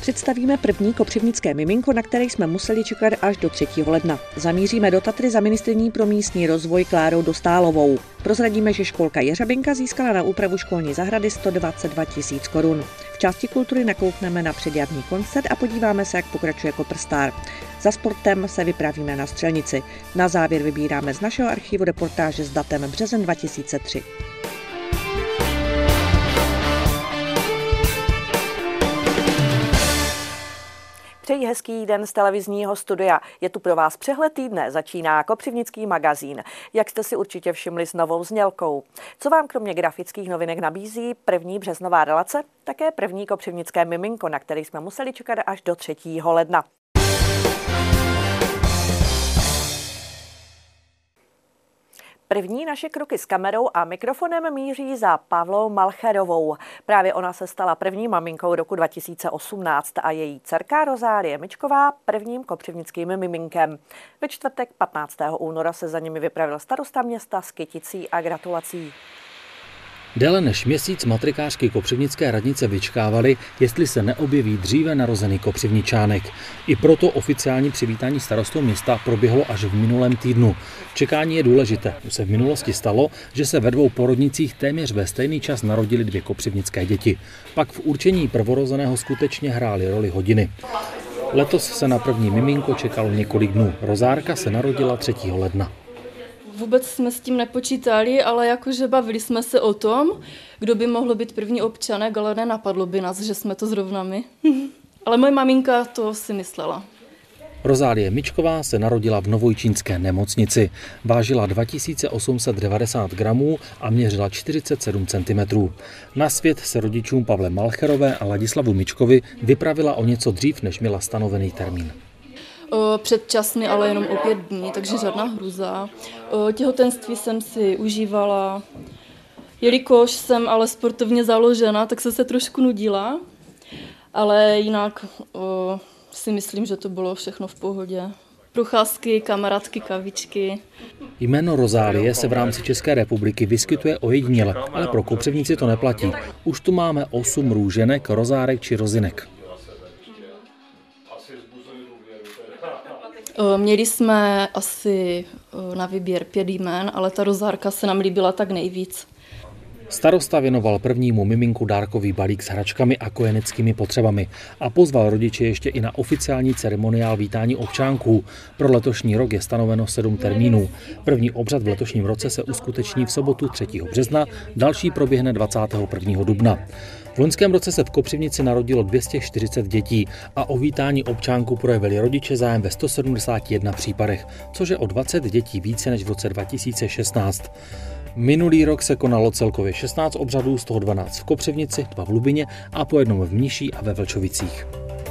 Představíme první kopřivnické miminko, na které jsme museli čekat až do 3. ledna. Zamíříme do Tatry za ministryní pro místní rozvoj Klárou Dostálovou. Prozradíme, že školka Jeřabinka získala na úpravu školní zahrady 122 000 korun. V části kultury nakoukneme na předjarní koncert a podíváme se, jak pokračuje Koprstár. Za sportem se vypravíme na střelnici. Na závěr vybíráme z našeho archivu reportáže s datem březen 2003. Přeji hezký den z televizního studia. Je tu pro vás přehled týdne, začíná Kopřivnický magazín. Jak jste si určitě všimli s novou znělkou. Co vám kromě grafických novinek nabízí první březnová relace? Také první kopřivnické miminko, na který jsme museli čekat až do 3. ledna. První naše kroky s kamerou a mikrofonem míří za Pavlou Malcherovou. Právě ona se stala první maminkou roku 2018 a její dcerka Rozálie Mičková prvním kopřivnickým miminkem. Ve čtvrtek 15. února se za nimi vypravil starosta města s kyticí a gratulací. Déle než měsíc matrikářky kopřivnické radnice vyčkávaly, jestli se neobjeví dříve narozený kopřivničánek. I proto oficiální přivítání starostou města proběhlo až v minulém týdnu. Čekání je důležité. Už se v minulosti stalo, že se ve 2 porodnicích téměř ve stejný čas narodily 2 kopřivnické děti. Pak v určení prvorozeného skutečně hrály roli hodiny. Letos se na první miminko čekalo několik dnů. Rozárka se narodila 3. ledna. Vůbec jsme s tím nepočítali, ale jakože bavili jsme se o tom, kdo by mohl být první občanek, ale nenapadlo by nás, že jsme to zrovna my. Ale moje maminka to si myslela. Rozálie Mičková se narodila v Novojčínské nemocnici. Vážila 2890 gramů a měřila 47 cm. Na svět se rodičům Pavle Malcherové a Ladislavu Mičkovi vypravila o něco dřív, než měla stanovený termín. Předčasný, ale jenom o 5 dní, takže žádná hruza. Těhotenství jsem si užívala, jelikož jsem ale sportovně založena, tak jsem se trošku nudila, ale jinak si myslím, že to bylo všechno v pohodě. Procházky, kamarádky, kavičky. Jméno Rozálie se v rámci České republiky vyskytuje ojediněle, ale pro kopřivnici to neplatí. Už tu máme 8 růženek, rozárek či rozinek. Měli jsme asi na výběr 5 jmén, ale ta rozárka se nám líbila tak nejvíc. Starosta věnoval prvnímu miminku dárkový balík s hračkami a kojeneckými potřebami a pozval rodiče ještě i na oficiální ceremoniál vítání občánků. Pro letošní rok je stanoveno 7 termínů. První obřad v letošním roce se uskuteční v sobotu 3. března, další proběhne 21. dubna. V loňském roce se v Kopřivnici narodilo 240 dětí a o vítání občánků projevili rodiče zájem ve 171 případech, což je o 20 dětí více než v roce 2016. Minulý rok se konalo celkově 16 obřadů, z toho 12 v Kopřivnici, 2 v Lubině a po jednom v Mniší a ve Vlčovicích.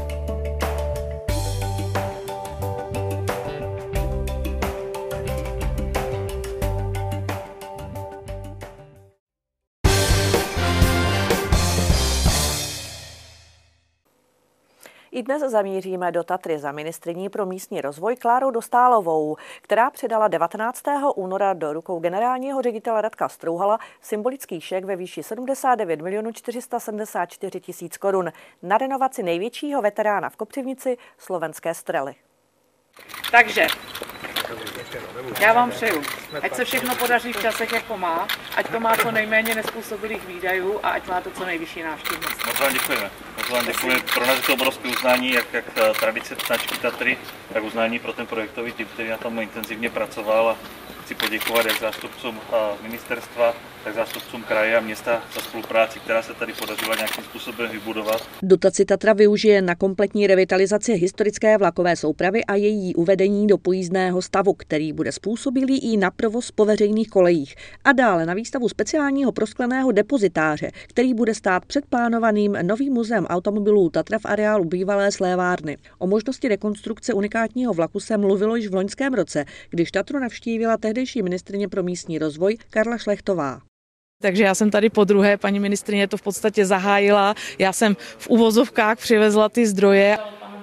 I dnes zamíříme do Tatry za ministryní pro místní rozvoj Klárou Dostálovou, která předala 19. února do rukou generálního ředitele Radka Strouhala symbolický šek ve výši 79 474 000 korun na renovaci největšího veterána v Kopřivnici, slovenské Strely. Takže já vám přeju, ať se všechno podaří v časech, jako má, ať to má co nejméně nezpůsobilých výdajů a ať má to co nejvyšší návštěvnost. Moc vám děkujeme. Pro nás je to obrovské uznání, jak tradice značky Tatry, tak uznání pro ten projektový tým, který na tom intenzivně pracoval, a chci poděkovat jak zástupcům ministerstva, tak zástupcům kraje a města za spolupráci, která se tady podařila nějakým způsobem vybudovat. Dotaci Tatra využije na kompletní revitalizaci historické vlakové soupravy a její uvedení do pojízdného stavu, který bude způsobilý i na provoz po veřejných kolejích, a dále na výstavu speciálního proskleného depozitáře, který bude stát před plánovaným novým muzeem automobilů Tatra v areálu bývalé slévárny. O možnosti rekonstrukce unikátního vlaku se mluvilo již v loňském roce, když Tatru navštívila tehdejší ministryně pro místní rozvoj Karla Šlechtová. Takže já jsem tady podruhé, paní ministryně to v podstatě zahájila, já jsem v uvozovkách přivezla ty zdroje.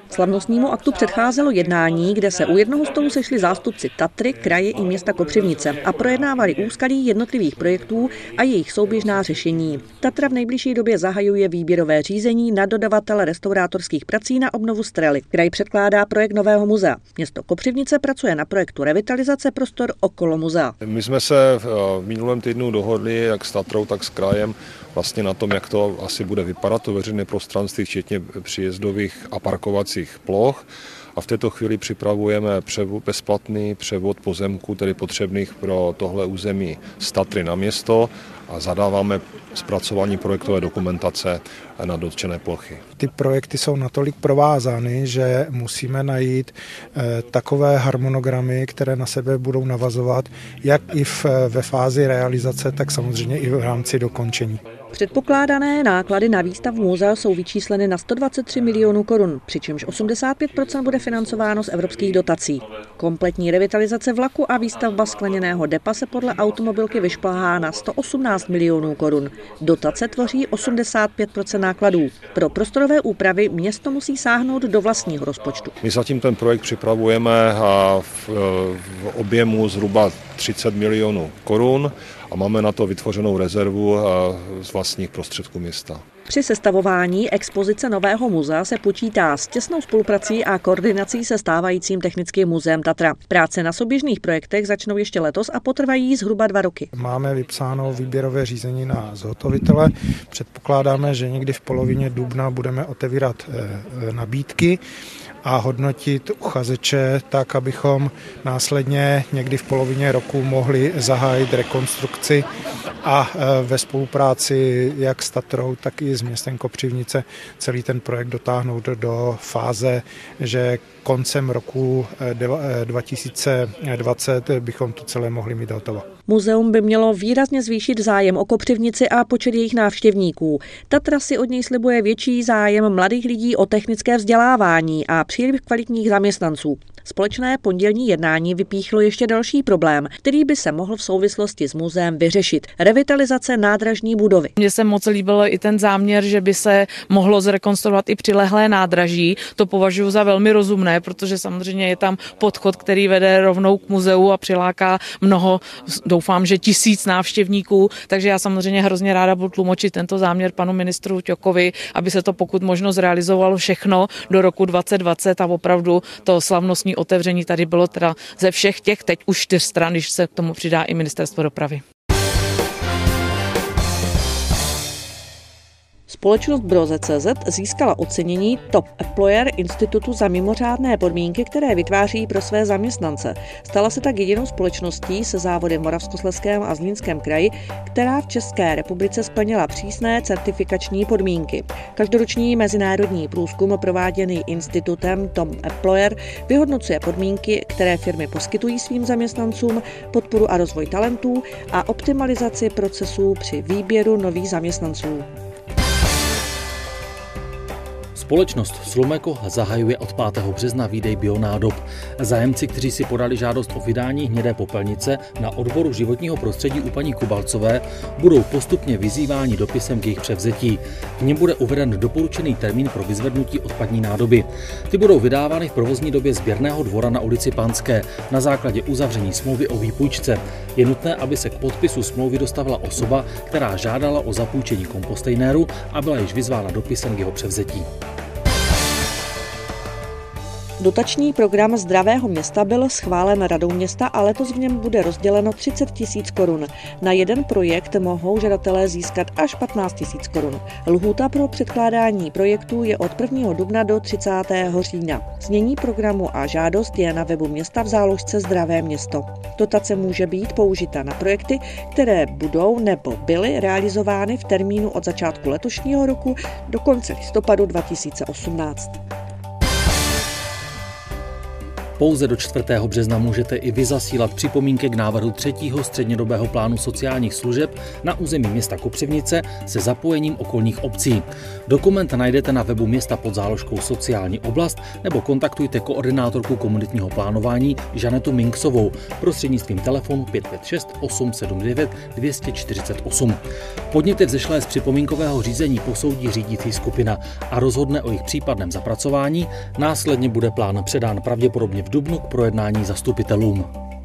Slavnostnímu aktu předcházelo jednání, kde se u jednoho stolu sešli zástupci Tatry, kraje i města Kopřivnice a projednávali úskalí jednotlivých projektů a jejich souběžná řešení. Tatra v nejbližší době zahajuje výběrové řízení na dodavatele restaurátorských prací na obnovu Strely. Kraj předkládá projekt nového muzea. Město Kopřivnice pracuje na projektu revitalizace prostor okolo muzea. My jsme se v minulém týdnu dohodli jak s Tatrou, tak s krajem vlastně na tom, jak to asi bude vypadat to veřejné prostranství, včetně příjezdových a parkovacích ploch. A v této chvíli připravujeme bezplatný převod pozemků, tedy potřebných pro tohle území z Tatry na město a zadáváme zpracování projektové dokumentace na dotčené plochy. Ty projekty jsou natolik provázány, že musíme najít takové harmonogramy, které na sebe budou navazovat, jak i ve fázi realizace, tak samozřejmě i v rámci dokončení. Předpokládané náklady na výstavbu muzea jsou vyčísleny na 123 milionů korun, přičemž 85% bude financováno z evropských dotací. Kompletní revitalizace vlaku a výstavba skleněného depa se podle automobilky vyšplhá na 118 milionů korun. Dotace tvoří 85% nákladů. Pro prostorové úpravy město musí sáhnout do vlastního rozpočtu. My zatím ten projekt připravujeme v objemu zhruba 30 milionů korun a máme na to vytvořenou rezervu z vlastních prostředků města. Při sestavování expozice nového muzea se počítá s těsnou spoluprací a koordinací se stávajícím technickým muzeem Tatra. Práce na souběžných projektech začnou ještě letos a potrvají zhruba 2 roky. Máme vypsáno výběrové řízení na zhotovitele. Předpokládáme, že někdy v polovině dubna budeme otevírat nabídky a hodnotit uchazeče tak, abychom následně někdy v polovině roku mohli zahájit rekonstrukci a ve spolupráci jak s Tatrou, tak i s městem Kopřivnice celý ten projekt dotáhnout do fáze, že koncem roku 2020 bychom to celé mohli mít hotovo. Muzeum by mělo výrazně zvýšit zájem o Kopřivnici a počet jejich návštěvníků. Tatra si od něj slibuje větší zájem mladých lidí o technické vzdělávání a příliv kvalitních zaměstnanců. Společné pondělní jednání vypíchlo ještě další problém, který by se mohl v souvislosti s muzeem vyřešit. Revitalizace nádražní budovy. Mně se moc líbil i ten záměr, že by se mohlo zrekonstruovat i přilehlé nádraží. To považuji za velmi rozumné, protože samozřejmě je tam podchod, který vede rovnou k muzeu a přiláká mnoho, doufám, že 1000 návštěvníků, takže já samozřejmě hrozně ráda budu tlumočit tento záměr panu ministru Ťokovi, aby se to pokud možno zrealizovalo všechno do roku 2020 a opravdu to slavnostní otevření tady bylo teda ze všech těch teď už 4 stran, když se k tomu přidá i ministerstvo dopravy. Společnost Broze.cz získala ocenění Top Employer Institutu za mimořádné podmínky, které vytváří pro své zaměstnance. Stala se tak jedinou společností se závodem v Moravskoslezském a Zlínském kraji, která v České republice splnila přísné certifikační podmínky. Každoroční mezinárodní průzkum prováděný institutem Top Employer vyhodnocuje podmínky, které firmy poskytují svým zaměstnancům, podporu a rozvoj talentů a optimalizaci procesů při výběru nových zaměstnanců. Společnost Slumeko zahajuje od 5. března výdej bionádob. Zájemci, kteří si podali žádost o vydání hnědé popelnice na odboru životního prostředí u paní Kubalcové, budou postupně vyzýváni dopisem k jejich převzetí. V něm bude uveden doporučený termín pro vyzvednutí odpadní nádoby. Ty budou vydávány v provozní době sběrného dvora na ulici Panské na základě uzavření smlouvy o výpůjčce. Je nutné, aby se k podpisu smlouvy dostavila osoba, která žádala o zapůjčení kompostejnéru a byla již vyzvána dopisem k jeho převzetí. Dotační program Zdravého města byl schválen radou města a letos v něm bude rozděleno 30 000 korun. Na jeden projekt mohou žadatelé získat až 15 000 korun. Lhůta pro předkládání projektů je od 1. dubna do 30. října. Znění programu a žádost je na webu města v záložce Zdravé město. Dotace může být použita na projekty, které budou nebo byly realizovány v termínu od začátku letošního roku do konce listopadu 2018. Pouze do 4. března můžete i vy zasílat připomínky k návrhu 3. střednědobého plánu sociálních služeb na území města Kopřivnice se zapojením okolních obcí. Dokument najdete na webu města pod záložkou Sociální oblast nebo kontaktujte koordinátorku komunitního plánování Žanetu Minksovou prostřednictvím telefonu 556 879 248. Podněty vzešlé z připomínkového řízení posoudí řídící skupina a rozhodne o jejich případném zapracování. Následně bude plán předán pravděpodobně v dubnu k projednání zastupitelům.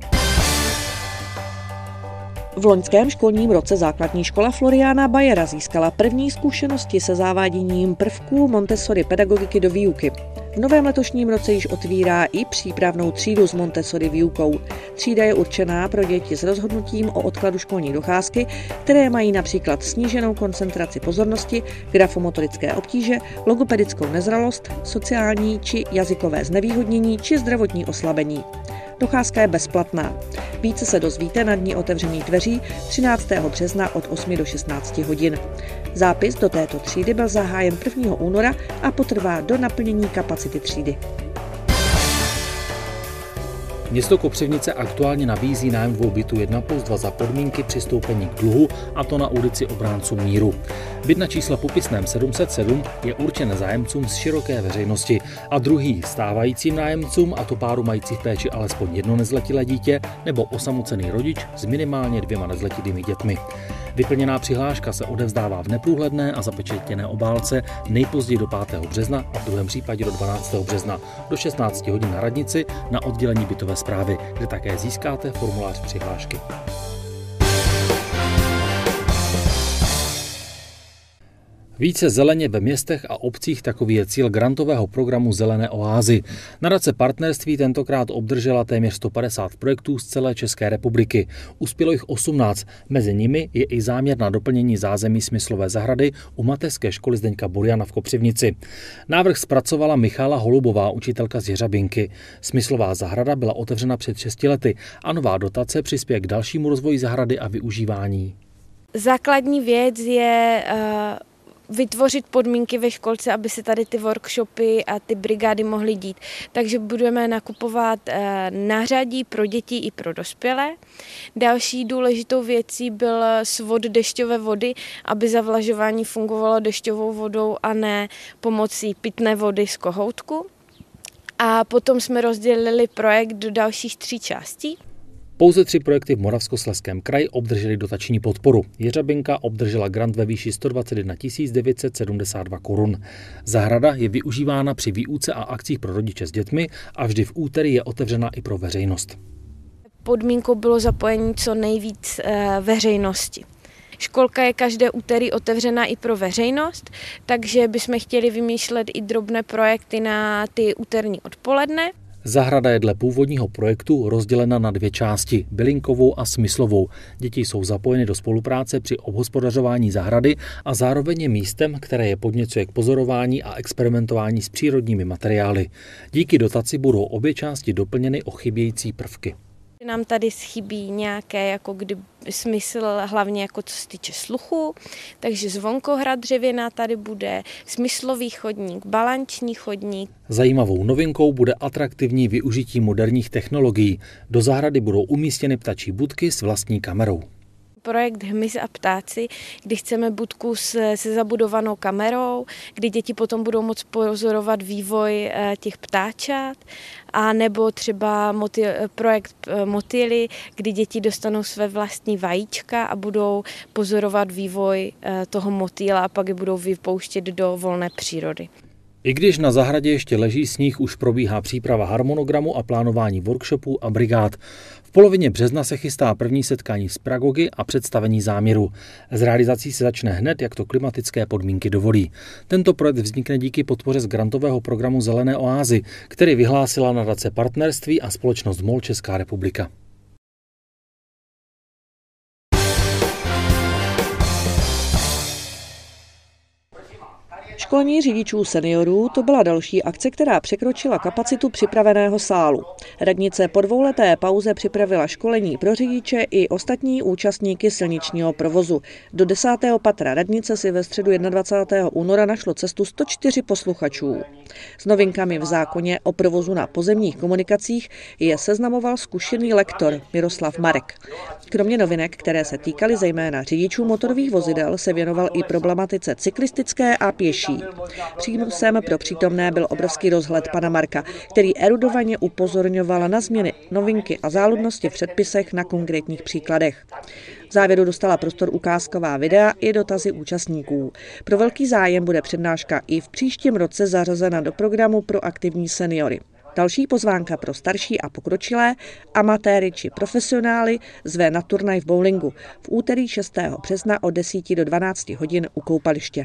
V loňském školním roce základní škola Floriána Bayera získala první zkušenosti se zaváděním prvků Montessori pedagogiky do výuky. V novém letošním roce již otvírá i přípravnou třídu s Montessori výukou. Třída je určená pro děti s rozhodnutím o odkladu školní docházky, které mají například sníženou koncentraci pozornosti, grafomotorické obtíže, logopedickou nezralost, sociální či jazykové znevýhodnění či zdravotní oslabení. Docházka je bezplatná. Více se dozvíte na dni otevřených dveří 13. března od 8 do 16 hodin. Zápis do této třídy byl zahájen 1. února a potrvá do naplnění kapacity třídy. Město Kopřivnice aktuálně nabízí nájem 2 bytů 1+2 za podmínky přistoupení k dluhu, a to na ulici Obránců míru. Byt na čísle popisném 707 je určen zájemcům z široké veřejnosti a druhý stávajícím nájemcům, a to páru mající v péči alespoň jedno nezletilé dítě nebo osamocený rodič s minimálně 2 nezletilými dětmi. Vyplněná přihláška se odevzdává v neprůhledné a zapečetěné obálce nejpozději do 5. března a v druhém případě do 12. března do 16 hodin na radnici na oddělení bytové správy, kde také získáte formulář přihlášky. Více zeleně ve městech a obcích, takový je cíl grantového programu Zelené oázy. Nadace Partnerství tentokrát obdržela téměř 150 projektů z celé České republiky. Uspělo jich 18, mezi nimi je i záměr na doplnění zázemí smyslové zahrady u mateřské školy Zdeňka Burjana v Kopřivnici. Návrh zpracovala Michála Holubová, učitelka z Jeřabinky. Smyslová zahrada byla otevřena před 6 lety a nová dotace přispěje k dalšímu rozvoji zahrady a využívání. Základní věc je vytvořit podmínky ve školce, aby se tady ty workshopy a ty brigády mohly dít. Takže budeme nakupovat nářadí pro děti i pro dospělé. Další důležitou věcí byl svod dešťové vody, aby zavlažování fungovalo dešťovou vodou a ne pomocí pitné vody z kohoutku. A potom jsme rozdělili projekt do dalších 3 částí. Pouze 3 projekty v Moravskoslezském kraji obdržely dotační podporu. Jeřabinka obdržela grant ve výši 121 972 korun. Zahrada je využívána při výuce a akcích pro rodiče s dětmi a vždy v úterý je otevřena i pro veřejnost. Podmínkou bylo zapojení co nejvíc veřejnosti. Školka je každé úterý otevřena i pro veřejnost, takže bychom chtěli vymýšlet i drobné projekty na ty úterní odpoledne. Zahrada je dle původního projektu rozdělena na 2 části, bylinkovou a smyslovou. Děti jsou zapojeny do spolupráce při obhospodařování zahrady a zároveň je místem, které je podněcuje k pozorování a experimentování s přírodními materiály. Díky dotaci budou obě části doplněny o chybějící prvky. Nám tady chybí nějaké jako smysl, hlavně jako co se týče sluchu, takže zvonkohra dřevěná tady bude, smyslový chodník, balanční chodník. Zajímavou novinkou bude atraktivní využití moderních technologií. Do zahrady budou umístěny ptačí budky s vlastní kamerou. Projekt Hmyz a ptáci, kdy chceme budku se zabudovanou kamerou, kdy děti potom budou moct pozorovat vývoj těch ptáčat, a nebo třeba projekt Motýly, kdy děti dostanou své vlastní vajíčka a budou pozorovat vývoj toho motýla a pak je budou vypouštět do volné přírody. I když na zahradě ještě leží sníh, už probíhá příprava harmonogramu a plánování workshopů a brigád. V polovině března se chystá první setkání s pedagogy a představení záměru. S realizací se začne hned, jak to klimatické podmínky dovolí. Tento projekt vznikne díky podpoře z grantového programu Zelené oázy, který vyhlásila nadace Partnerství a společnost MOL Česká republika. Školní řidičů seniorů to byla další akce, která překročila kapacitu připraveného sálu. Radnice po dvouleté pauze připravila školení pro řidiče i ostatní účastníky silničního provozu. Do 10. patra radnice si ve středu 21. února našlo cestu 104 posluchačů. S novinkami v zákoně o provozu na pozemních komunikacích je seznamoval zkušený lektor Miroslav Marek. Kromě novinek, které se týkaly zejména řidičů motorových vozidel, se věnoval i problematice cyklistické a pěší. Přínosem pro přítomné byl obrovský rozhled pana Marka, který erudovaně upozorňoval na změny, novinky a záludnosti v předpisech na konkrétních příkladech. V závěru dostala prostor ukázková videa i dotazy účastníků. Pro velký zájem bude přednáška i v příštím roce zařazena do programu pro aktivní seniory. Další pozvánka pro starší a pokročilé, amatéry či profesionály zve na turnaj v bowlingu v úterý 6. března od 10 do 12 hodin u koupaliště.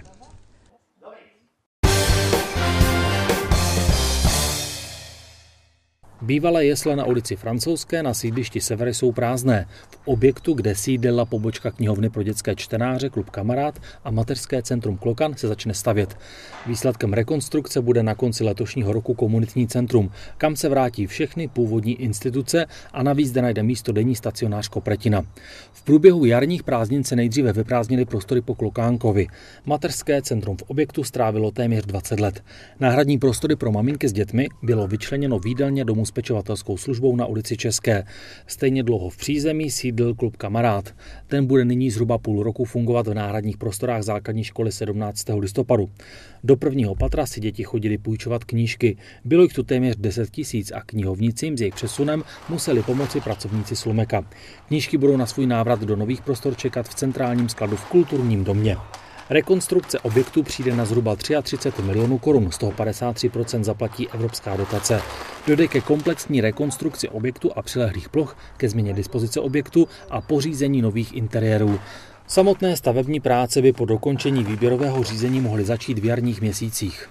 Bývalé jesle na ulici Francouzské na sídlišti Severy jsou prázdné. V objektu, kde sídlila pobočka knihovny pro dětské čtenáře Klub Kamarád a mateřské centrum Klokan, se začne stavět. Výsledkem rekonstrukce bude na konci letošního roku komunitní centrum, kam se vrátí všechny původní instituce a navíc zde najde místo denní stacionář Kopretina. V průběhu jarních prázdnin se nejdříve vyprázdnily prostory po Klokánkovi. Mateřské centrum v objektu strávilo téměř 20 let. Náhradní prostory pro maminky s dětmi bylo vyčleněno v jídelně domu s pečovatelskou službou na ulici České. Stejně dlouho v přízemí sídlil Klub Kamarád. Ten bude nyní zhruba půl roku fungovat v náhradních prostorách základní školy 17. listopadu. Do prvního patra si děti chodili půjčovat knížky. Bylo jich tu téměř 10 000 a knihovnicím s jejich přesunem museli pomoci pracovníci Slumeka. Knížky budou na svůj návrat do nových prostor čekat v centrálním skladu v Kulturním domě. Rekonstrukce objektu přijde na zhruba 33 milionů korun, z toho 53% zaplatí evropská dotace. Dojde ke komplexní rekonstrukci objektu a přilehlých ploch, ke změně dispozice objektu a pořízení nových interiérů. Samotné stavební práce by po dokončení výběrového řízení mohly začít v jarních měsících.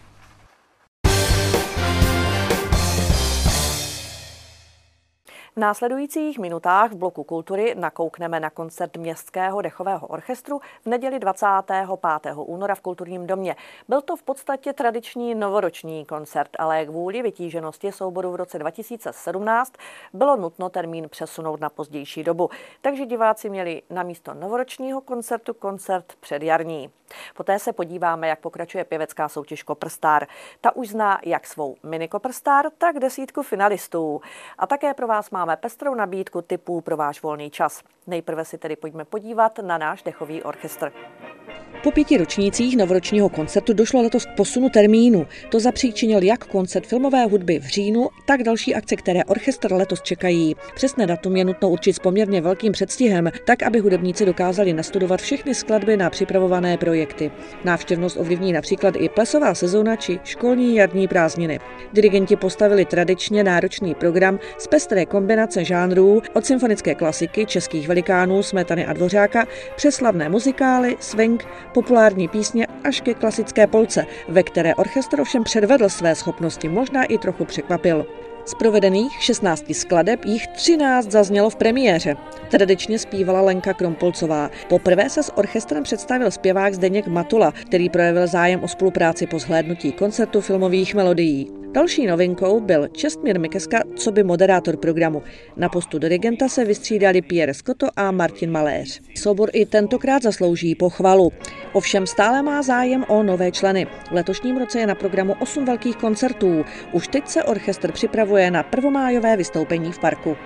V následujících minutách v bloku kultury nakoukneme na koncert Městského dechového orchestru v neděli 25. února v Kulturním domě. Byl to v podstatě tradiční novoroční koncert, ale kvůli vytíženosti souboru v roce 2017 bylo nutno termín přesunout na pozdější dobu. Takže diváci měli na místo novoročního koncertu koncert předjarní. Poté se podíváme, jak pokračuje pěvecká soutěž Koprstar. Ta už zná jak svou mini Koprstar, tak 10 finalistů. A také pro vás máme pestrou nabídku tipů pro váš volný čas. Nejprve si tedy pojďme podívat na náš dechový orchestr. Po 5 ročnících novoročního koncertu došlo letos k posunu termínu. To zapříčinil jak koncert filmové hudby v říjnu, tak další akce, které orchestr letos čekají. Přesné datum je nutno určit s poměrně velkým předstihem, tak aby hudebníci dokázali nastudovat všechny skladby na připravované projekty. Návštěvnost ovlivní například i plesová sezóna či školní jarní prázdniny. Dirigenti postavili tradičně náročný program z pestré kombinace žánrů od symfonické klasiky českých velikánů Smetany a Dvořáka přes slavné muzikály, swing, populární písně až ke klasické polce, ve které orchestr ovšem předvedl své schopnosti, možná i trochu překvapil. Z provedených 16 skladeb jich 13 zaznělo v premiéře. Tradičně zpívala Lenka Krompolcová. Poprvé se s orchestrem představil zpěvák Zdeněk Matula, který projevil zájem o spolupráci po zhlédnutí koncertu filmových melodií. Další novinkou byl Čestmír Mikeska coby moderátor programu. Na postu dirigenta se vystřídali Pierre Scotto a Martin Maléř. Soubor i tentokrát zaslouží pochvalu. Ovšem stále má zájem o nové členy. V letošním roce je na programu 8 velkých koncertů. Už teď se orchestr připravuje na prvomájové vystoupení v parku.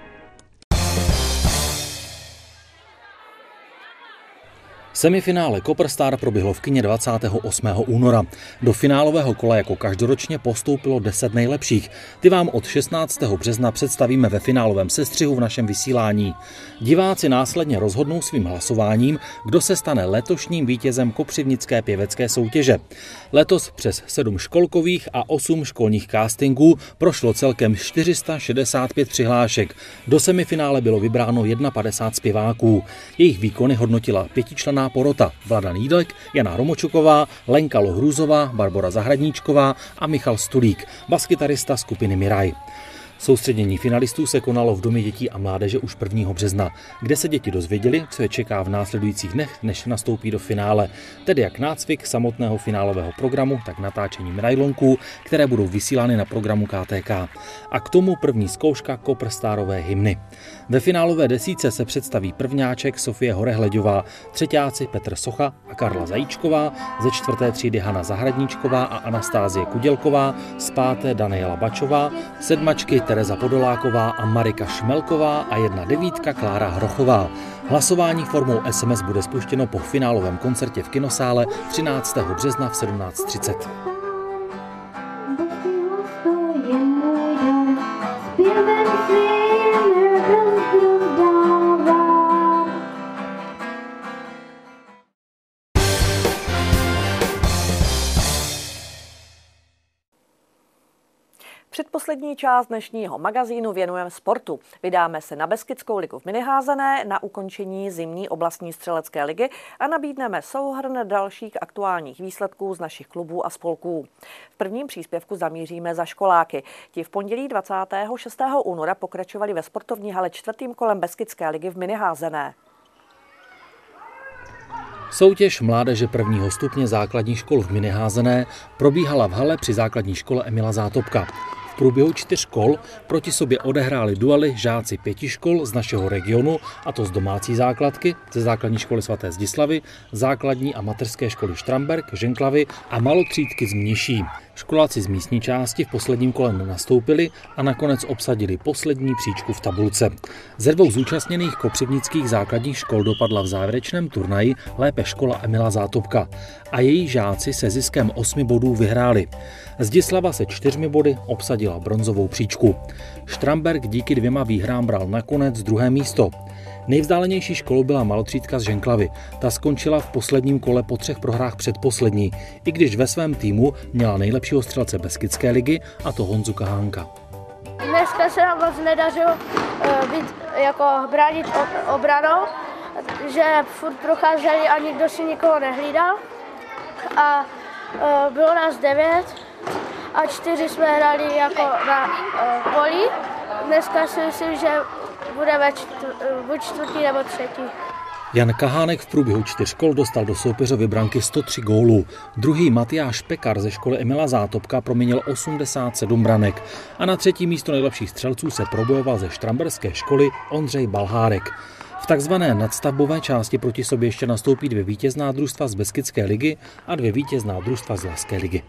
Semifinále Koprstar proběhlo v kině 28. února. Do finálového kola jako každoročně postoupilo 10 nejlepších. Ty vám od 16. března představíme ve finálovém sestřihu v našem vysílání. Diváci následně rozhodnou svým hlasováním, kdo se stane letošním vítězem kopřivnické pěvecké soutěže. Letos přes 7 školkových a 8 školních castingů prošlo celkem 465 přihlášek. Do semifinále bylo vybráno 51 zpěváků. Jejich výkony hodnotila 5členná porota Vlada Nídlek, Jana Hromočuková, Lenka Lohrůzová, Barbora Zahradníčková a Michal Stulík, baskytarista skupiny Miraj. Soustředění finalistů se konalo v Domě dětí a mládeže už 1. března, kde se děti dozvěděli, co je čeká v následujících dnech, než nastoupí do finále, tedy jak nácvik samotného finálového programu, tak natáčení medailonků, které budou vysílány na programu KTK. A k tomu první zkouška koprstárové hymny. Ve finálové desítce se představí prvňáček Sofie Horehleďová, třeťáci Petr Socha a Karla Zajíčková, ze 4. třídy Hana Zahradníčková a Anastázie Kudělková, z 5. Daniela Bačová, sedmačky Tereza Podoláková a Marika Šmelková a 1/9 Klára Hrochová. Hlasování formou SMS bude spuštěno po finálovém koncertě v kinosále 13. března v 17:30. Předposlední část dnešního magazínu věnujeme sportu. Vydáme se na Beskidskou ligu v miniházené, na ukončení zimní oblastní střelecké ligy a nabídneme souhrn dalších aktuálních výsledků z našich klubů a spolků. V prvním příspěvku zamíříme za školáky. Ti v pondělí 26. února pokračovali ve sportovní hale 4. kolem Beskidské ligy v miniházené. Soutěž mládeže 1. stupně základních škol v miniházené probíhala v hale při základní škole Emila Zátopka. V průběhu 4 kol proti sobě odehráli duely žáci 5 škol z našeho regionu, a to z domácí základky, ze základní školy svaté Zdislavy, základní a mateřské školy Štramberk, Ženklavy a malotřídky z Mniší. Školáci z místní části v posledním kole nenastoupili a nakonec obsadili poslední příčku v tabulce. Ze 2 zúčastněných kopřivnických základních škol dopadla v závěrečném turnaji lépe škola Emila Zátopka a její žáci se ziskem 8 bodů vyhráli. Zdislava se 4 body obsadila bronzovou příčku. Štramberk díky 2 výhrám bral nakonec 2. místo. Nejvzdálenější školou byla malotřídka z Ženklavy. Ta skončila v posledním kole po 3 prohrách předposlední, i když ve svém týmu měla nejlepšího střelce Beskidské ligy, a to Honzu Kahánka. Dneska se nám moc nedařilo bránit obranou, že furt procházeli a nikdo si nikoho nehlídal. A bylo nás 9 a 4 jsme hráli jako na poli. Dneska si myslím, že budeme buď 4. nebo 3. Jan Kahánek v průběhu 4 kol dostal do soupeřovy branky 103 gólů. Druhý Matyáš Pekar ze školy Emila Zátopka proměnil 87 branek a na 3. místo nejlepších střelců se probojoval ze štramberské školy Ondřej Balhárek. V takzvané nadstavbové části proti sobě ještě nastoupí 2 vítězná družstva z Beskidské ligy a 2 vítězná družstva z Laské ligy.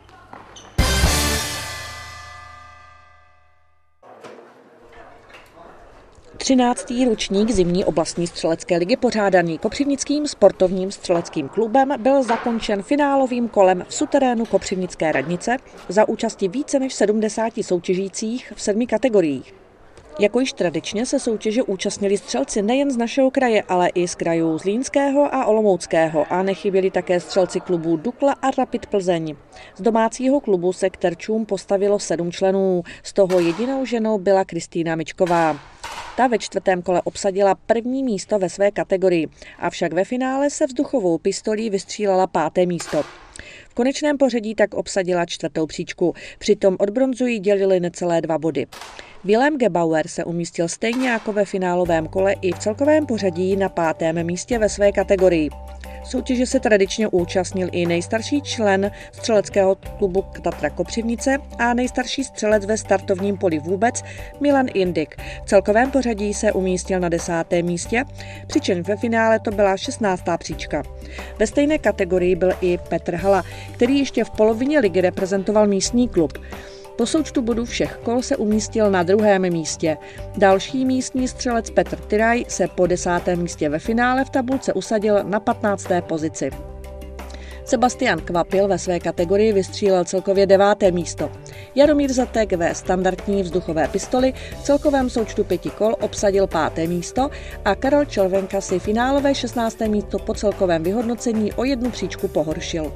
Třináctý ročník zimní oblastní střelecké ligy pořádaný Kopřivnickým sportovním střeleckým klubem byl zakončen finálovým kolem v suterénu Kopřivnické radnice za účasti více než 70 soutěžících v 7 kategoriích. Jako již tradičně se soutěže účastnili střelci nejen z našeho kraje, ale i z krajů Zlínského a Olomouckého a nechyběli také střelci klubů Dukla a Rapid Plzeň. Z domácího klubu se k terčům postavilo 7 členů, z toho jedinou ženou byla Kristýna Mičková. Ta ve 4. kole obsadila 1. místo ve své kategorii, avšak ve finále se vzduchovou pistolí vystřílela 5. místo. V konečném pořadí tak obsadila 4. příčku, přitom od bronzu jí dělily necelé 2 body. Wilhelm Gebauer se umístil stejně jako ve finálovém kole i v celkovém pořadí na 5. místě ve své kategorii. Soutěže se tradičně účastnil i nejstarší člen střeleckého klubu Tatra Kopřivnice a nejstarší střelec ve startovním poli vůbec Milan Indik. V celkovém pořadí se umístil na 10. místě, přičemž ve finále to byla 16. příčka. Ve stejné kategorii byl i Petr Hala, který ještě v polovině ligy reprezentoval místní klub. Po součtu bodů všech kol se umístil na 2. místě. Další místní střelec Petr Tyraj se po 10. místě ve finále v tabulce usadil na 15. pozici. Sebastian Kvapil ve své kategorii vystřílel celkově 9. místo. Jaromír Zatek ve standardní vzduchové pistoli v celkovém součtu 5 kol obsadil 5. místo a Karol Čelvenka si finálové 16. místo po celkovém vyhodnocení o 1 příčku pohoršil.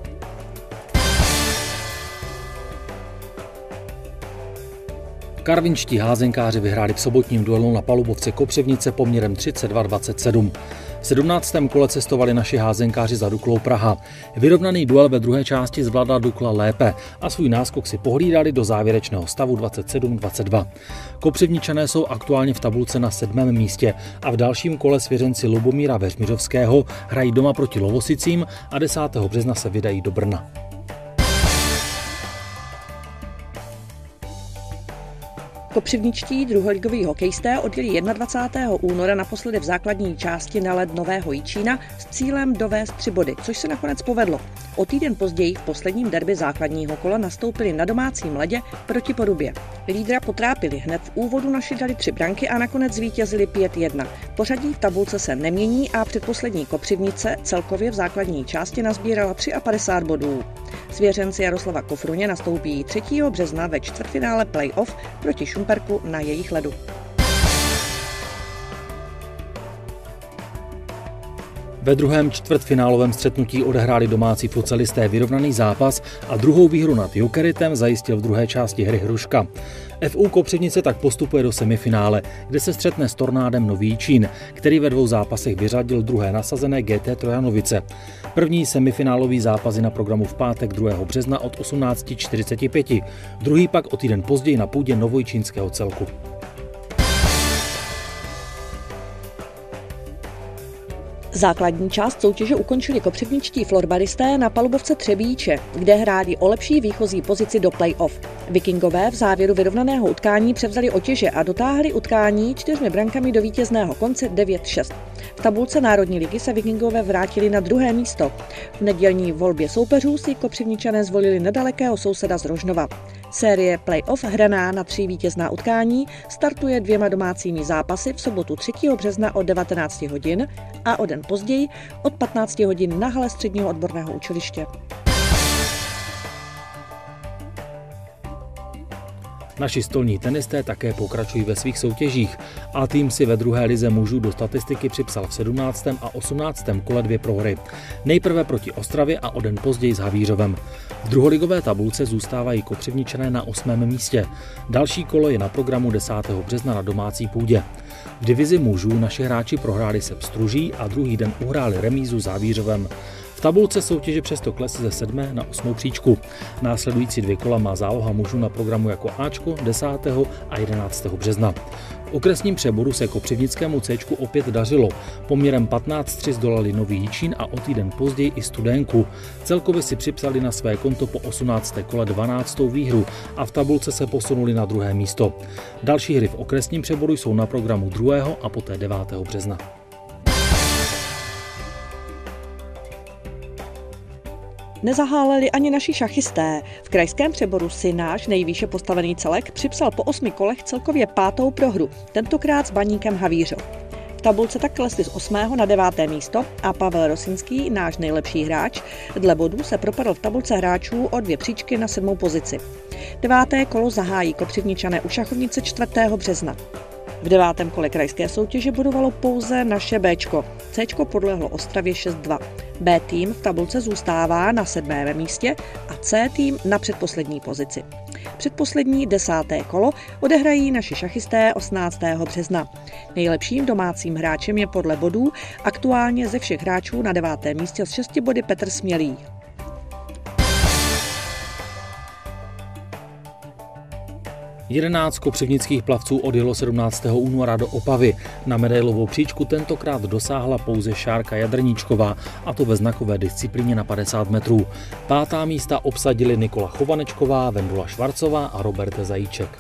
Karvinští házenkáři vyhráli v sobotním duelu na palubovce Kopřivnice poměrem 32-27. V 17. kole cestovali naši házenkáři za Duklou Praha. Vyrovnaný duel ve druhé části zvládla Dukla lépe a svůj náskok si pohlídali do závěrečného stavu 27-22. Kopřivničané jsou aktuálně v tabulce na 7. místě a v dalším kole svěřenci Lubomíra Veřmiřovského hrají doma proti Lovosicím a 10. března se vydají do Brna. Kopřivničtí druholigoví hokejisté odjeli 21. února naposledy v základní části na led Nového Jičína s cílem dovést 3 body, což se nakonec povedlo. O týden později v posledním derby základního kola nastoupili na domácím ledě proti Porubě. Lídra potrápili, hned v úvodu naši dali 3 branky a nakonec zvítězili 5-1. Pořadí v tabulce se nemění a předposlední Kopřivnice celkově v základní části nazbírala 53 bodů. Svěřenci Jaroslava Kofruně nastoupí 3. března ve čtvrtfinále playoff proti Šumperku na jejich ledu. Ve druhém čtvrtfinálovém střetnutí odehráli domácí futbalisté vyrovnaný zápas a druhou výhru nad Jokeritem zajistil v druhé části hry Hruška. FU Kopřivnice tak postupuje do semifinále, kde se střetne s Tornádem Nový Jičín, který ve 2 zápasech vyřadil druhé nasazené GT Trojanovice. První semifinálový zápas je na programu v pátek 2. března od 18:45, druhý pak o týden později na půdě Novojičínského celku. Základní část soutěže ukončili kopřivničtí florbalisté na palubovce Třebíče, kde hráli o lepší výchozí pozici do play-off. Vikingové v závěru vyrovnaného utkání převzali otěže a dotáhli utkání 4 brankami do vítězného konce 9-6. V tabulce Národní ligy se Vikingové vrátili na 2. místo. V nedělní volbě soupeřů si Kopřivničané zvolili nedalekého souseda z Rožnova. Série play-off hraná na 3 vítězná utkání startuje 2 domácími zápasy v sobotu 3. března od 19 hodin a o den později od 15 hodin na hale středního odborného učiliště. Naši stolní tenisté také pokračují ve svých soutěžích a tým si ve druhé lize mužů do statistiky připsal v 17. a 18. kole 2 prohry. Nejprve proti Ostravě a o den později s Havířovem. V druholigové tabulce zůstávají Kopřivničané na 8. místě. Další kolo je na programu 10. března na domácí půdě. V divizi mužů naši hráči prohráli se Pstruží a druhý den uhráli remízu s Havířovem. V tabulce soutěže přesto klesly ze 7. na 8. příčku. Následující 2 kola má záloha mužů na programu jako Ačko 10. a 11. března. V okresním přeboru se Kopřivnickému Cčku opět dařilo. Poměrem 15-3 zdolali Nový Jičín a o týden později i Studénku. Celkově si připsali na své konto po 18. kole 12. výhru a v tabulce se posunuli na 2. místo. Další hry v okresním přeboru jsou na programu 2. a poté 9. března. Nezaháleli ani naši šachisté. V krajském přeboru si náš nejvýše postavený celek připsal po 8 kolech celkově 5. prohru, tentokrát s Baníkem Havířov. V tabulce tak klesli z 8. na 9. místo a Pavel Rosinský, náš nejlepší hráč, dle bodů se propadl v tabulce hráčů o 2 příčky na 7. pozici. 9. kolo zahájí Kopřivničané u Šachovnice 4. března. V 9. kole krajské soutěže bodovalo pouze naše Bčko. Cčko podlehlo Ostravě 6-2. B tým v tabulce zůstává na 7. místě a C tým na předposlední pozici. Předposlední 10. kolo odehrají naši šachisté 18. března. Nejlepším domácím hráčem je podle bodů aktuálně ze všech hráčů na 9. místě s 6 body Petr Smělý. Jedenáct kopřivnických plavců odjelo 17. února do Opavy. Na medailovou příčku tentokrát dosáhla pouze Šárka Jadrníčková, a to ve znakové disciplíně na 50 metrů. 5. místa obsadili Nikola Chovanečková, Vendula Švarcová a Robert Zajíček.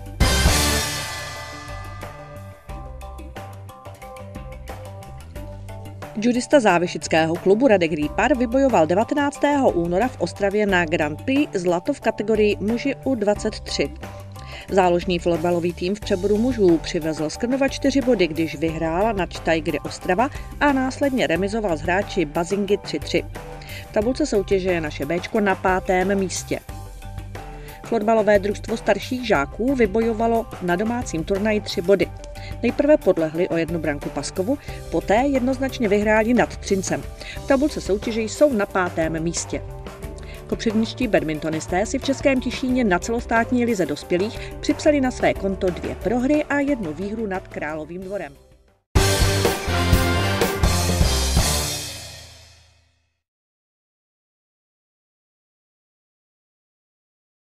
Judista závěšického klubu Radek Rýpar vybojoval 19. února v Ostravě na Grand Prix zlato v kategorii muži U23. Záložní florbalový tým v přeboru mužů přivezl z Krnova 4 body, když vyhrál nad Tigry Ostrava a následně remizoval s hráči Bazingy 3-3. V tabulce soutěže je naše Bčko na 5. místě. Florbalové družstvo starších žáků vybojovalo na domácím turnaji 3 body. Nejprve podlehli o 1 branku Paskovu, poté jednoznačně vyhráli nad Třincem. V tabulce soutěže jsou na 5. místě. Kopřivničtí badmintonisté si v Českém Těšíně na celostátní lize dospělých připsali na své konto 2 prohry a 1 výhru nad Královým Dvorem.